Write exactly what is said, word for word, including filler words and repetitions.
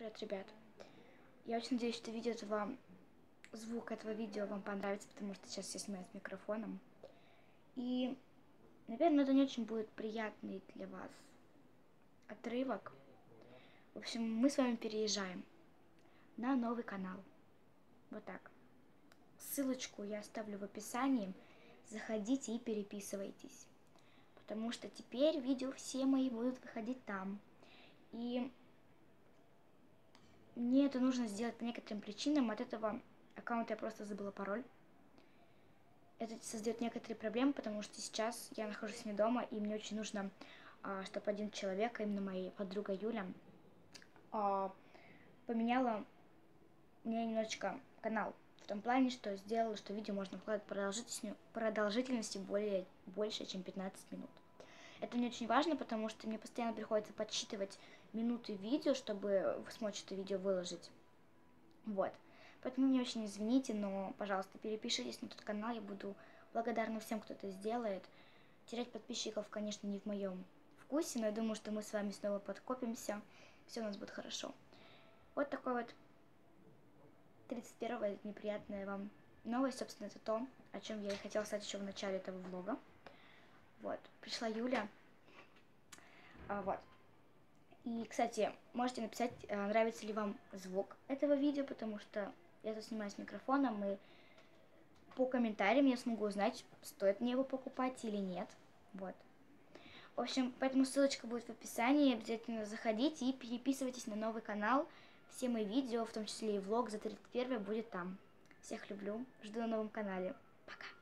Привет, ребят. Я очень надеюсь, что видео вам, звук этого видео вам понравится, потому что сейчас я снимаю с микрофоном. И, наверное, это не очень будет приятный для вас отрывок. В общем, мы с вами переезжаем на новый канал. Вот так. Ссылочку я оставлю в описании. Заходите и переписывайтесь. Потому что теперь видео все мои будут выходить там. И мне это нужно сделать по некоторым причинам. От этого аккаунта я просто забыла пароль. Это создает некоторые проблемы, потому что сейчас я нахожусь не дома, и мне очень нужно, чтобы один человек, а именно моя подруга Юля, поменяла мне немножечко канал. В том плане, что сделала, что видео можно вкладывать продолжительностью, продолжительностью более, больше, чем пятнадцать минут. Это мне очень важно, потому что мне постоянно приходится подсчитывать минуты видео, чтобы смочь это видео выложить. Вот. Поэтому мне очень извините, но, пожалуйста, перепишитесь на тот канал, я буду благодарна всем, кто это сделает. Терять подписчиков, конечно, не в моем вкусе, но я думаю, что мы с вами снова подкопимся, все у нас будет хорошо. Вот такой вот тридцать первая неприятная вам новость, собственно, это то, о чем я и хотела сказать еще в начале этого влога. Вот, пришла Юля. А, вот. И, кстати, можете написать, нравится ли вам звук этого видео, потому что я тут снимаю с микрофоном, и по комментариям я смогу узнать, стоит мне его покупать или нет. Вот. В общем, поэтому ссылочка будет в описании. Обязательно заходите и переписывайтесь на новый канал. Все мои видео, в том числе и влог за тридцать первое, будет там. Всех люблю. Жду на новом канале. Пока.